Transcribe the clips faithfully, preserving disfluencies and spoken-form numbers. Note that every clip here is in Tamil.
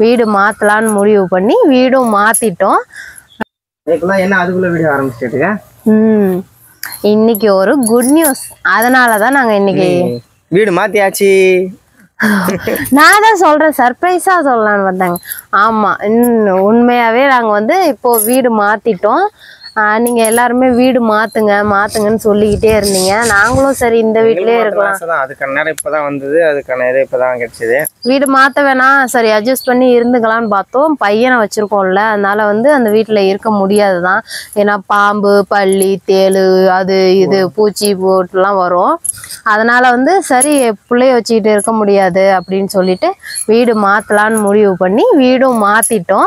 வீடு மாத்தலான்னு முடிவு பண்ணி வீடும் மாத்திட்டோம். என்ன அதுக்குள்ள வீடியோ ஆரம்பிச்சிட்டுங்க? ம் இன்னைக்கு ஒரு குட் நியூஸ். அதனாலதான் நாங்க இன்னைக்கு வீடு மாத்தியாச்சு. நான் தான் சொல்றேன், சர்ப்ரைஸா சொல்லலான்னு வந்தாங்க. ஆமா, உண்மையாவே நாங்க வந்து இப்போ வீடு மாத்திட்டோம். நீங்க எல்லாருமே வீடு மாத்துங்க மாத்துங்கன்னு சொல்லிக்கிட்டே இருந்தீங்க. நாங்களும் சரி இந்த வீட்லயே இருக்கலாம், அதுக்கான நேரம் இப்பதான் வந்தது, அதுக்கான இது இப்பதான் கிடைச்சது. வீடு மாத்த வேணாம், சரி அட்ஜஸ்ட் பண்ணி இருந்துக்கலாம்னு பார்த்தோம். பையனை வச்சிருக்கோம்ல, அதனால வந்து அந்த வீட்டுல இருக்க முடியாதுதான். ஏன்னா பாம்பு பல்லி தேளு அது இது பூச்சி போட்டுலாம் வரும். அதனால வந்து சரி பிள்ளைய வச்சுக்கிட்டு இருக்க முடியாது அப்படின்னு சொல்லிட்டு வீடு மாத்தலான்னு முடிவு பண்ணி வீடும் மாத்திட்டோம்.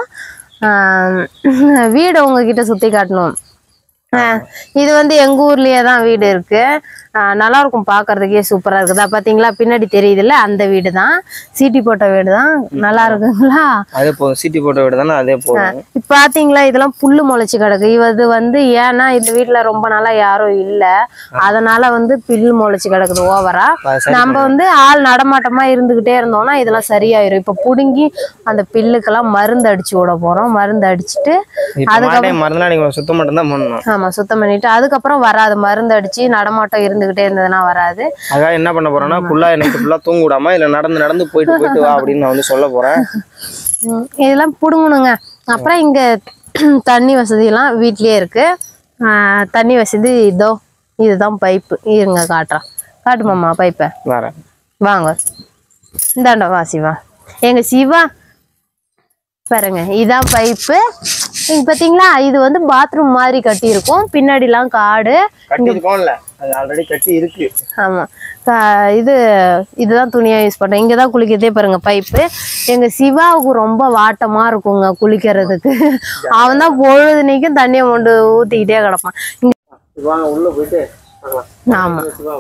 வீடு உங்ககிட்ட சுத்தி காட்டணும். இது வந்து எங்க ஊர்லயே தான் வீடு இருக்கு. நல்லா இருக்கும், பாக்குறதுக்கே சூப்பரா இருக்குதா பாத்தீங்களா, பின்னாடி தெரியுதுல்ல, அந்த வீடு தான், சீட்டி போட்ட வீடு தான். நல்லா இருக்குங்களா? அதே போதும், சீட்டி போட்ட வீடு தானே, அதே போதும். இப்ப பாத்தீங்களா, இதெல்லாம் புல்லு முளைச்சு கிடக்கு. இது வந்து ஏன்னா இந்த வீட்டுல ரொம்ப நாளா யாரும் இல்ல, அதனால வந்து புல்லு முளைச்சு கிடக்குது ஓவரா. நம்ம வந்து ஆள் நடமாட்டமா இருந்துகிட்டே இருந்தோம்னா இதெல்லாம் சரியாயிரும். இப்ப புடுங்கி அந்த பில்லுக்கெல்லாம் மருந்து அடிச்சு விட போறோம். மருந்து அடிச்சுட்டு அதுக்கப்புறம் சுத்தம் மட்டும் தான் பண்ணணும். ஆமா, சுத்தம் பண்ணிட்டு அதுக்கப்புறம் வராது. மருந்து அடிச்சு நடமாட்டம் இருந்துகிட்டே இருந்ததுன்னா வராது. அதான் என்ன பண்ண போறேன்னா, ஃபுல்லா நைட்டு ஃபுல்லா தூங்க விடாம இல்ல நடந்து நடந்து போயிட்டு போயிட்டு வா அப்படின்னு நான் வந்து சொல்ல போறேன். இதெல்லாம் புடுங்கணுங்க. அப்புறம் இங்க தண்ணி வசதி எல்லாம் வீட்லயே இருக்கு. ஆஹ் தண்ணி வசதி இதோ இதுதான் பைப்பு. இருங்க காட்டுறேன். காட்டுமாம்மா பைப்பை. வரேன் வாங்க, இந்தாண்ட வா சிவா. எங்க சிவா பாருங்க, இதான் பைப்பு. இங்க பாத்தீங்களா, இது வந்து பாத்ரூம் மாதிரி கட்டி இருக்கும். பின்னாடி எல்லாம் காடு ஆல்ரெடி கட்டி இருக்கு. ஆமா, இது இதுதான் துணியா யூஸ் பண்றேன். இங்கதான் குளிக்கிறதே பாருங்க பைப்பு. எங்க சிவாவுக்கு ரொம்ப வாட்டமா இருக்குங்க குளிக்கிறதுக்கு. அவன் தான் பொழுதுனைக்கும் தண்ணியை கொண்டு ஊத்திக்கிட்டே கிடப்பான். உள்ள போயிட்டு ஆமா,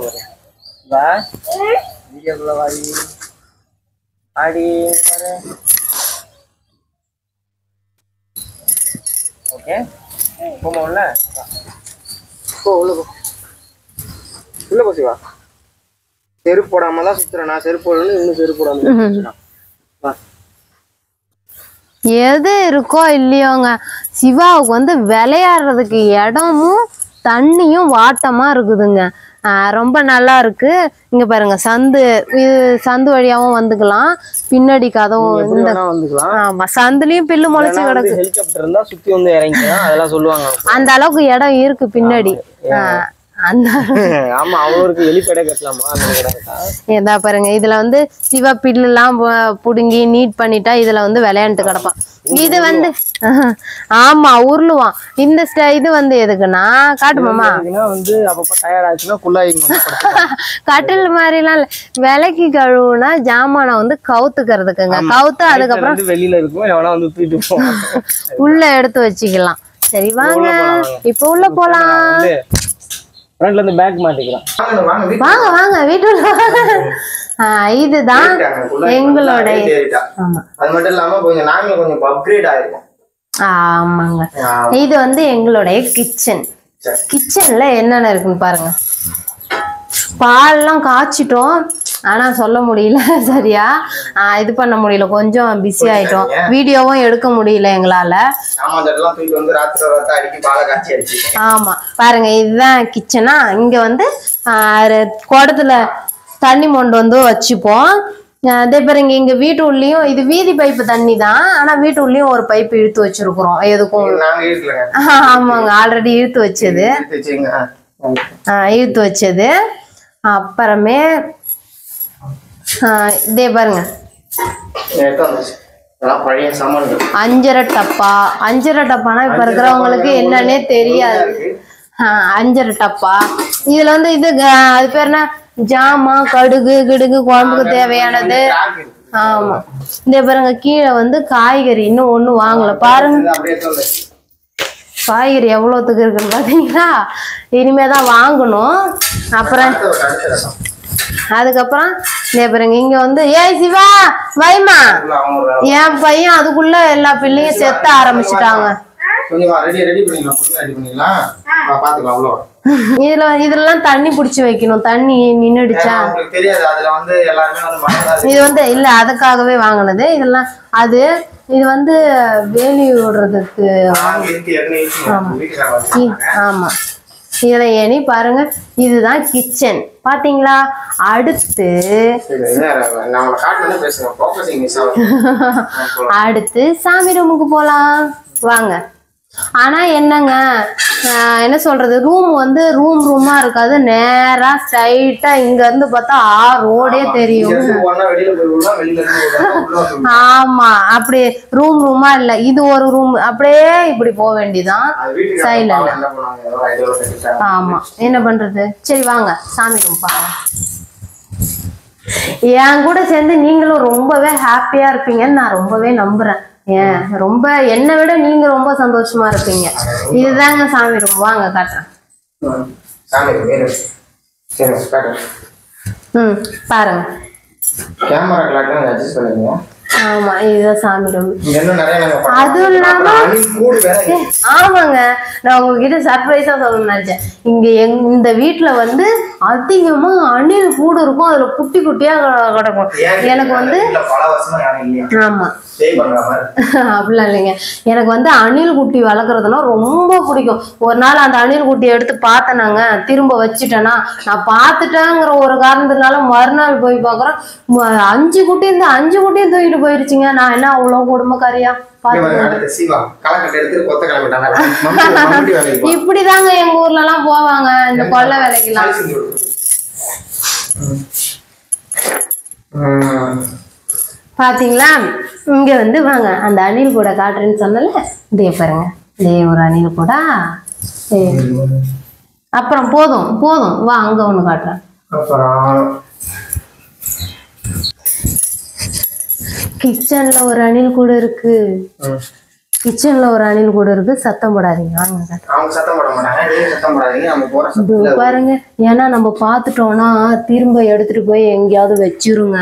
ஓகே போமா உள்ள போ, உள்ள போ, உள்ள போ சிவா. செருப்பு போடாம தான் சுத்துறேன் நான். செருப்பு போடணும், இன்னும் செருப்பு போடாம. எது இருக்கோ இல்லையோங்க, சிவாவுக்கு வந்து விளையாடுறதுக்கு இடமும் தண்ணியும் வாட்டமா இருக்குதுங்க. ஆஹ் ரொம்ப நல்லா இருக்கு. இங்க பாருங்க, சந்து, இது சந்து வழியாவும் வந்துக்கலாம், பின்னாடி கதவும் இந்த ஆமா சந்துலயும் பில்லு முளைச்சு கிடக்கு. ஹெலிகாப்டர் இருந்தா சுத்தி வந்து இறங்கிக்கலாம், அதெல்லாம் சொல்லுவாங்க. அந்த அளவுக்கு இடம் இருக்கு பின்னாடி. ஆஹ் அந்த ஆமா, அவங்களுக்கு எலிப்படை கட்டலாமா? ஏதா பாருங்க, இதுல வந்து சிவா பில்லு எல்லாம் புடுங்கி நீட் பண்ணிட்டா இதுல வந்து விளையாண்டுட்டு கிடப்பான். இது வந்து ஆமா உருளுவான். இந்த இது வந்து எதுக்குன்னா, காட்டுமாமா வந்து அப்பப்ப டயர்ட் ஆச்சுன்னா குள்ளாய் கட்டில் மாதிரி எல்லாம் விலைக்கு கழுவுனா ஜாமான வந்து கவுத்துக்கிறதுக்குங்க. கவுத்து அதுக்கப்புறம் வெளியில இருக்கும், எவனா வந்து தூக்கிட்டு உள்ள எடுத்து வச்சுக்கலாம். சரி வாங்க இப்ப உள்ள போலாம். ஃப்ரண்ட்ல இருந்து பேக் மாட்டிக்கலாம். வாங்க வாங்க வீட்டுல. இதுதான் எங்களோட. ஆமா, அது மட்டும் இல்லாம கொஞ்சம் நாங்களும் கொஞ்சம் அப்கிரேட் ஆயிருக்கோம். ஆமாங்க, இது வந்து எங்களுடைய கிச்சன். கிச்சன்ல என்னென்ன இருக்குன்னு பாருங்க. பால்லாம் காய்ச்சிட்டோம், ஆனா சொல்ல முடியல சரியா, இது பண்ண முடியல, கொஞ்சம் பிஸி ஆயிட்டோம். வீடியோவும் எடுக்க முடியல எங்களால. ஆமா பாருங்க, இதுதான் கிச்சனா. இங்க வந்து குடத்துல தண்ணி மொண்டு வந்து வச்சுப்போம். அதே பாருங்க, இங்க வீட்டு உள்ளயும் இது வீதி பைப்பு தண்ணி தான், ஆனா வீட்டு உள்ளயும் ஒரு பைப்பு இழுத்து வச்சிருக்கிறோம். எதுக்கும் ஆமாங்க, ஆல்ரெடி இழுத்து வச்சது. ஆஹ் இழுத்து வச்சது. அப்புறமே இதே பாருங்க, அஞ்சரை டப்பா. அஞ்சரை டப்பானா இப்ப இருக்கிறவங்களுக்கு என்னன்னே தெரியாது. ஆஹ் அஞ்சரை டப்பா. இதுல வந்து இது அது பேர் என்ன, ஜாமா கடுகு கிடுகு குழம்புக்கு தேவையானது. ஆமா, இந்த பாருங்க, கீழே வந்து காய்கறி இன்னும் ஒண்ணு வாங்கல பாருங்க. காய்கறி எவ்வளவுத்துக்கு இருக்குன்னு பாத்தீங்களா, இனிமேதான் வாங்கணும். அப்புறம் அதுக்கப்புறம் இந்த பாருங்க, இங்க வந்து ஏய் சிவா வைமா, என் பையன் அதுக்குள்ள எல்லா பிள்ளையும் செத்த ஆரம்பிச்சுட்டாங்க. கொஞ்சம் ரெடி ரெடி பண்ணிக்கலாம் பொறுமையா ரெடி பண்ணிக்கலாம் பாத்துக்கலாம் அவ்வளோ இதுல இதெல்லாம் தண்ணி புடிச்சு வைக்கணும் தண்ணி நின்னுடுச்சா உங்களுக்கு தெரியாது அதுல வந்து எல்லாருமே வந்து மறந்தாது இது வந்து இல்ல அதுக்காகவே வாங்கினது இதெல்லாம் அது இது வந்து வேலி விடுறதுக்கு ஆமா இதுல ஏனி பாருங்க இதுதான் கிச்சன் பாத்தீங்களா அடுத்து அடுத்து சாமி ரூமுக்கு போலாம் வாங்க ஆனா என்னங்க என்ன சொல்றது ரூம் வந்து ரூம் ரூமா இருக்காது நேரா ஸ்ட்ரைட்டா இங்க இருந்து பார்த்தா ஆ ரோடே தெரியும் ஆமா அப்படி ரூம் ரூமா இல்ல இது ஒரு ரூம் அப்படியே இப்படி போக வேண்டியதான் சைட்ல ஆமா என்ன பண்றது சரி வாங்க சாமி ரூம் பாருங்க என் கூட சேர்ந்து நீங்களும் ரொம்பவே ஹாப்பியா இருப்பீங்கன்னு நான் ரொம்பவே நம்புறேன் ஏன் ரொம்ப என்னை விட நீங்க ரொம்ப சந்தோஷமா இருப்பீங்க இதுதாங்க சாமி ரூம் வாங்க காட்டுறேன் ம் பாருங்க ஆமா இதுதான் சாமி ரூம் அதுவும் இல்லாம ஆமாங்க நான் உங்ககிட்ட சர்ப்ரைஸா சொல்லணும்னு நினைச்சேன் இங்க எங் இந்த வீட்டுல வந்து அதிகமா அணில் கூடு இருக்கும் அதுல குட்டி குட்டியா கிடக்கும் எனக்கு வந்து ஆமா அப்படிலாம் இல்லைங்க எனக்கு வந்து அணில் குட்டி வளர்க்குறதுனா ரொம்ப பிடிக்கும் ஒரு நாள் அந்த அணில் குட்டியை எடுத்து பார்த்தேனாங்க திரும்ப வச்சுட்டேன்னா நான் பார்த்துட்டேங்கிற ஒரு காரணத்தினால மறுநாள் போய் பார்க்குறேன் அஞ்சு குட்டி இருந்து அஞ்சு குட்டியும் தூக்கிட்டு போயிருச்சுங்க நான் என்ன அவ்வளவு குடும்பக்காரியா இப்படிதாங்க எங்க ஊர்ல எல்லாம் போவாங்க இந்த கொள்ளை வேலைக்கெல்லாம் பாத்தீங்களா இங்க வந்து வாங்க அந்த அணில் கூட காட்டுறேன்னு சொன்னல இதே பாருங்க இதே ஒரு அணில் கூட அப்புறம் போதும் போதும் வா அங்க ஒண்ணு காட்டுறேன் கிச்சன்ல ஒரு அணில் கூட இருக்கு கிச்சன்ல ஒரு அணில் கூட இருக்கு சத்தம் போடாதீங்க பாருங்க ஏன்னா நம்ம பாத்துட்டோம்னா திரும்ப எடுத்துட்டு போய் எங்கேயாவது வச்சிருங்க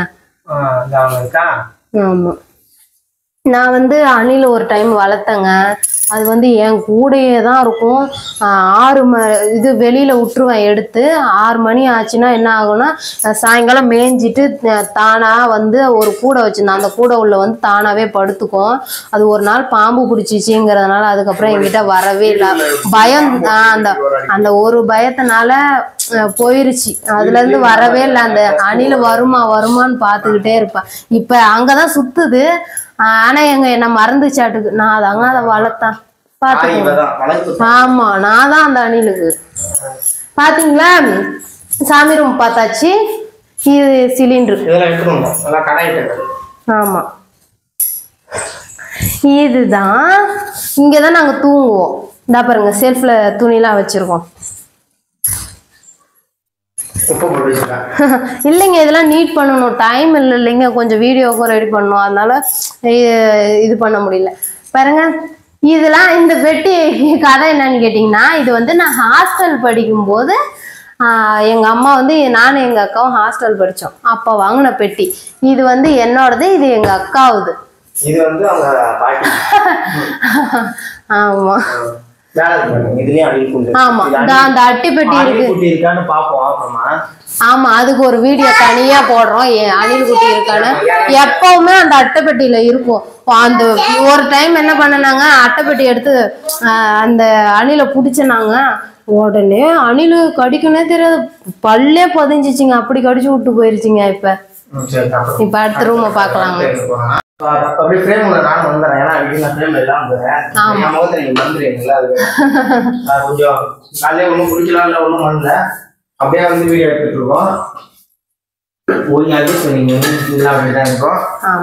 ஆமா நான் வந்து அணில் ஒரு டைம் வளர்த்தேங்க அது வந்து என் கூடையே தான் இருக்கும் ஆறு ம இது வெளியில விட்டுருவேன் எடுத்து ஆறு மணி ஆச்சுன்னா என்ன ஆகும்னா சாயங்காலம் மேய்ஞ்சிட்டு தானா வந்து ஒரு கூடை வச்சிருந்தேன் அந்த கூடை உள்ள வந்து தானாவே படுத்துக்கும் அது ஒரு நாள் பாம்பு பிடிச்சிச்சுங்கிறதுனால அதுக்கப்புறம் என்கிட்ட வரவே இல்லை பயம் அந்த அந்த ஒரு பயத்தினால போயிருச்சு அதுல இருந்து வரவே இல்லை அந்த அணில் வருமா வருமான்னு பார்த்துக்கிட்டே இருப்பேன் இப்ப அங்கதான் சுத்துது ஆனா எங்க என்ன மறந்துச்சாட்டுக்கு நான் அதாங்க அதை வளர்த்தேன் பாத்துக்கோ ஆமா நான் தான் அந்த அணிலுக்கு பாத்தீங்களா சாமி ரூம் பார்த்தாச்சு இது சிலிண்டர் ஆமா இதுதான் இங்கதான் நாங்க தூங்குவோம் இந்த பாருங்க செல்ஃப்ல துணிலாம் வச்சிருக்கோம் இல்லைங்க இதெல்லாம் நீட் பண்ணணும் டைம் இல்லை இல்லைங்க கொஞ்சம் வீடியோக்கும் ரெடி பண்ணணும் அதனால இது பண்ண முடியல பாருங்க இதெல்லாம் இந்த பெட்டி கதை என்னன்னு கேட்டிங்கன்னா இது வந்து நான் ஹாஸ்டல் படிக்கும்போது எங்க அம்மா வந்து நானும் எங்க அக்காவும் ஹாஸ்டல் படித்தோம் அப்போ வாங்கின பெட்டி இது வந்து என்னோடது இது எங்க அக்காவுது இது வந்து அவங்க பாட்டி ஆமா ஆமா அந்த அட்டை பெட்டி இருக்கு ஆமா அதுக்கு ஒரு வீடியோ தனியா போடுறோம் அணில் குட்டி இருக்கான்னு எப்பவுமே அந்த அட்டைப்பெட்டியில இருக்கும் அந்த ஒரு டைம் என்ன பண்ணனாங்க அட்டைப்பெட்டி எடுத்து அந்த அணில புடிச்சனாங்க உடனே அணில் கடிக்கனே தெரியாது பல்லே பதிஞ்சிச்சுங்க அப்படி கடிச்சு விட்டு போயிருச்சுங்க இப்ப இப்ப அடுத்த ரூம பாக்கலாங்க அப்படியே ஃப்ரேம்ல நான் வந்துறேன் ஏன்னா வீட்ல ஃப்ரேம்ல எல்லாம் வந்துறேன் நம்ம வந்து நீங்க வந்துறீங்களா அது கொஞ்சம் காலையில ஒண்ணும் குடிக்கலாம் இல்ல ஒண்ணும் பண்ணல அப்படியே வந்து வீடியோ எடுத்துட்டு இருக்கோம் ஓய் அது சொன்னீங்க இதெல்லாம் அப்படிதான் இருக்கும்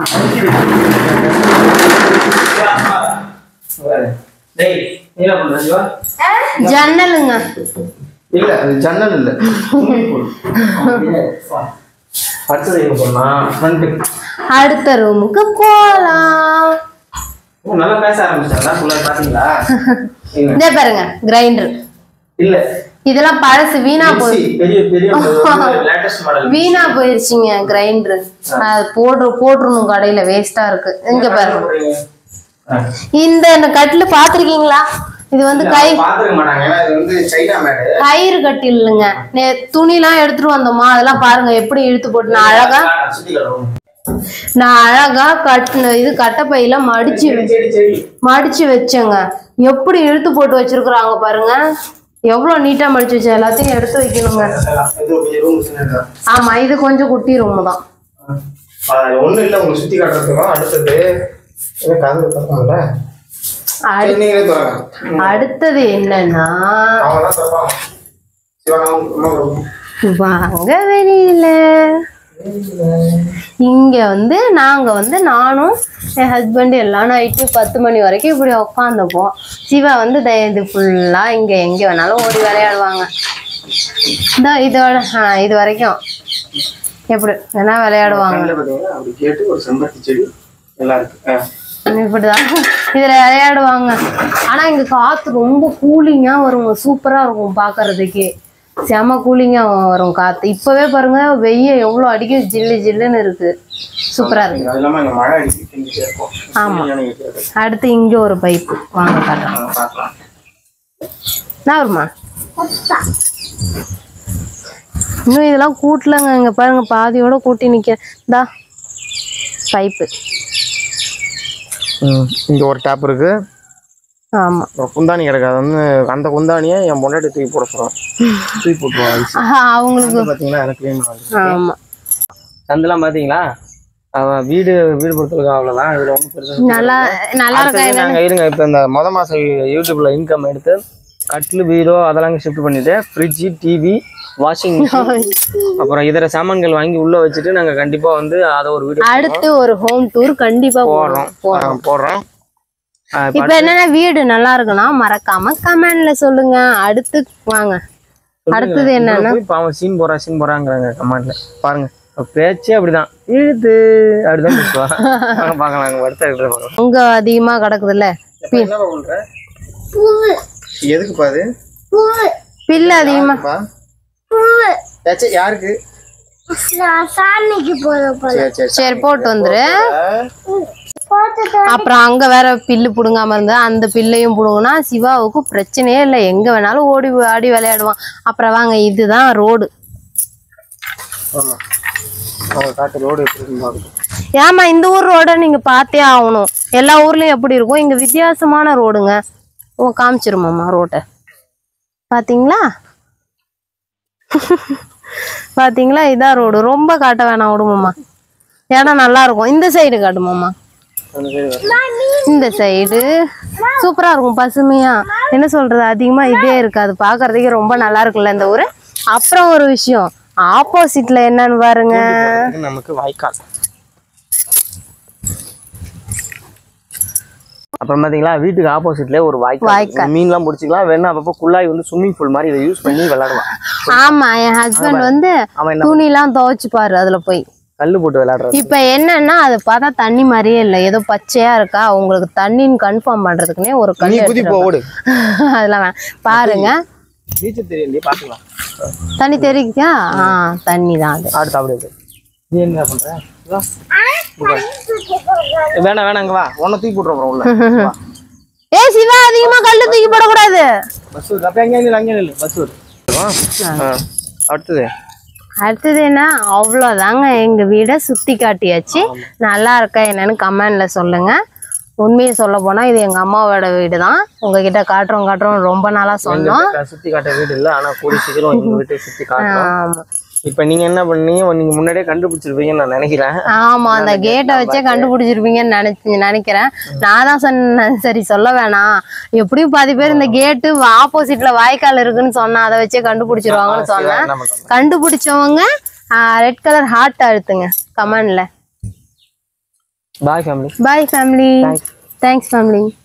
டேய் என்ன பண்றீங்க ஜன்னலுங்க இல்ல அது ஜன்னல் இல்ல அடுத்தது என்ன பண்ணா ஃப்ரண்ட் அடுத்த ரூமுக்கு போலாம் ஓ நல்லா பேச ஆரம்பிச்சாங்க சொல்ல பாத்தீங்களா இதே பாருங்க கிரைண்டர் இல்ல இதெல்லாம் பழசு வீணா போய் பெரிய பெரிய லேட்டஸ்ட் மாடல் வீணா போயிருச்சுங்க கிரைண்டர் அது போடு போட்றணும் கடையில வேஸ்டா இருக்கு இங்க பாருங்க இந்த கட்டில பாத்திருக்கீங்களா? இது வந்து கை பாத்துக்க மாட்டாங்க, ஏன்னா இது வந்து சைனா மேட். கயிறு கட்டில் இல்லைங்க, துணி எல்லாம் எடுத்துட்டு வந்தோமா, அதெல்லாம் பாருங்க எப்படி இழுத்து போட்டு நான் அழகா நான் அழகா கட்டின இது கட்டப்பையில மடிச்சு மடிச்சு வச்சேங்க. எப்படி இழுத்து போட்டு வச்சிருக்கிறாங்க பாருங்க, எவ்வளவு நீட்டா மடிச்சு வச்ச. எல்லாத்தையும் எடுத்து வைக்கணுங்க. ஆமா, இது கொஞ்சம் குட்டி ரூம் தான். ஒண்ணும் இல்ல, உங்களுக்கு சுத்தி காட்டுறதுக்கும். அடுத்தது அடுத்தது என்னன்னா, வாங்க வெளியில. இங்க வந்து நாங்க வந்து நானும் என் ஹஸ்பண்ட் எல்லாம் நைட்டு பத்து மணி வரைக்கும் இப்படி உட்காந்துப்போம். சிவா வந்து இது ஃபுல்லா இங்க எங்க வேணாலும் ஓடி விளையாடுவாங்க. இந்த இதோட ஆஹ் இது வரைக்கும் எப்படி வேணா விளையாடுவாங்க. இப்படிதான் இதுல விளையாடுவாங்க. ஆனா இங்க காத்து ரொம்ப கூலிங்கா வரும், சூப்பரா இருக்கும் பாக்குறதுக்கே. செம கூலிங்கா வரும் காத்து. இப்பவே பாருங்க வெய்ய எவ்வளவு அடிக்கும், ஜில்லு ஜில்லுன்னு இருக்கு, சூப்பரா இருக்கு. ஆமா, அடுத்து இங்க ஒரு பைப்பு வாங்க காட்டுறேன். என்ன வருமா? இன்னும் இதெல்லாம் கூட்டலங்க. இங்க பாருங்க பாதியோட கூட்டி நிக்கதா பைப்பு. இங்க ஒரு டேப் இருக்கு. ஆமா, குந்தாணி கிடக்கு. அது வந்து அந்த குந்தாணியை என் பொண்டாட்டி தூக்கி போட சொல்றோம், தூக்கி போட்டுருவாங்க அவங்களுக்கு பாத்தீங்கன்னா எனக்கு க்ளீன் பண்ணுவாங்க. ஆமா, சந்தெல்லாம் பாத்தீங்களா? அவன் வீடு வீடு பொறுத்தவரைக்கும் அவ்வளவுதான். இதுல ஒன்றும் பெருசா நல்லா நல்லா இருக்கா இருங்க. இப்ப இந்த மொத மாசம் யூடியூப்ல இன்கம் எடுத்து கட்டில் பீரோ அதெல்லாம் ஷிஃப்ட் பண்ணிட்டு ஃப்ரிட்ஜ், டிவி, வாஷிங் மிஷின், அப்புறம் இதர சாமான்கள் வாங்கி உள்ள வச்சுட்டு நாங்க கண்டிப்பா வந்து அதை ஒரு வீடியோ அடுத்து ஒரு ஹோம் டூர் கண்டிப்பா போடுறோம் போடுறோம் இப்ப என்னன்னா வீடு நல்லா இருக்குன்னா மறக்காம கமெண்ட்ல சொல்லுங்க. அடுத்து வாங்க, அடுத்தது என்னன்னா பாவம் சீன் போறா சீன் போறாங்கிறாங்க கமெண்ட்ல. பாருங்க பேச்சே அப்படிதான், இழுத்து அப்படிதான் பேசுவா. பாக்கலாம் அடுத்த அங்க அதிகமா கிடக்குதுல்ல எதுக்கு பாது பில்லு அதிகமா யாருக்கு? சரி போட்டு வந்துரு. அப்புறம் அங்க வேற பில்லு புடுங்காம இருந்தா அந்த பில்லையும் புடுங்கினா சிவாவுக்கு பிரச்சனையே இல்லை, எங்க வேணாலும் ஓடி ஆடி விளையாடுவான். அப்புறம் வாங்க, இதுதான் ரோடு. ஏமா இந்த ஊர் ரோட நீங்க பார்த்தே ஆகணும். எல்லா ஊர்லயும் எப்படி இருக்கும், இங்க வித்தியாசமான ரோடுங்க. ஓ காமிச்சிருமாம்மா ரோட்டை பாத்தீங்களா? பாத்தீங்களா? இதான் ரோடு. ரொம்ப காட்ட வேணாம், விடுமாம்மா, இடம் நல்லா இருக்கும். இந்த சைடு காட்டுமாம்மா, இந்த சைடு சூப்பரா இருக்கும், பசுமையா. என்ன சொல்றது, அதிகமா இதே இருக்காது, பாக்குறதுக்கு ரொம்ப நல்லா இருக்குல்ல இந்த ஊரு. அப்புறம் ஒரு விஷயம், ஆப்போசிட்ல என்னன்னு பாருங்க, நமக்கு வாய்க்கால். அப்புறம் பாத்தீங்களா வீட்டுக்கு ஆப்போசிட்ல ஒரு வாய்க்கால், மீன் எல்லாம் பிடிச்சிக்கலாம். வேணா அப்பப்போ குள்ளாய் வந்து ஸ்விம்மிங் பூல் மாதிரி இதை யூஸ் பண்ணி விளையாடுவான். ஆமா, என் ஹஸ்பண்ட் வந்து துணி எல்லாம் துவைச்சுப்பாரு அதுல போய் கல்லு போட்டு விளையாடுறாரு. இப்ப என்னன்னா அது பார்த்தா தண்ணி மாதிரியே இல்லை, ஏதோ பச்சையா இருக்கா. உங்களுக்கு தண்ணின்னு கன்ஃபார்ம் பண்றதுக்குன்னே ஒரு கல்லு அதெல்லாம் பாருங்க. பாத்துக்கலாம், தண்ணி தெரியுதா? ஆஹ் தண்ணி தான் அது. அடுத்து அப்படியே நீ என்ன பண்ற? வேணா வேணா இங்க வா, உன்னை தூக்கி போட்டுறோம் உள்ள. ஏ சிவா, அதிகமா கல்லு தூக்கி போடக்கூடாது. பஸ் அப்ப எங்க நில்லு, அங்கே நில்லு, பஸ் வரும். அடுத்தது அடுத்தது என்ன, அவ்வளோதாங்க. எங்க வீடை சுத்தி காட்டியாச்சு. நல்லா இருக்கா என்னன்னு கமெண்ட்ல சொல்லுங்க. உண்மையை சொல்ல போனா இது எங்க அம்மாவோட வீடு தான். உங்ககிட்ட காட்டுறோம் காட்டுறோம் ரொம்ப நாளா சொன்னோம். சுத்தி காட்ட வீடு இல்ல, ஆனா கூடி சீக்கிரம் எங்க வீட்டை சுத்தி காட்டுறோம். இப்ப நீங்க என்ன பண்ணீங்க, நீங்க முன்னாடியே கண்டுபிடிச்சிருப்பீங்கன்னு நான் நினைக்கிறேன். ஆமா, அந்த கேட்டை வச்சே கண்டுபிடிச்சிருப்பீங்கன்னு நினைச்சு நினைக்கிறேன். நான் தான் சொன்னேன் சரி சொல்ல வேணாம், எப்படியும் பாதி பேர் இந்த கேட்டு ஆப்போசிட்ல வாய்க்கால் இருக்குன்னு சொன்னா அதை வச்சே கண்டுபிடிச்சிருவாங்கன்னு சொன்னேன். கண்டுபிடிச்சவங்க ரெட் கலர் ஹார்ட் அழுத்துங்க கமெண்ட்ல. Bye family. Bye family. Thanks family.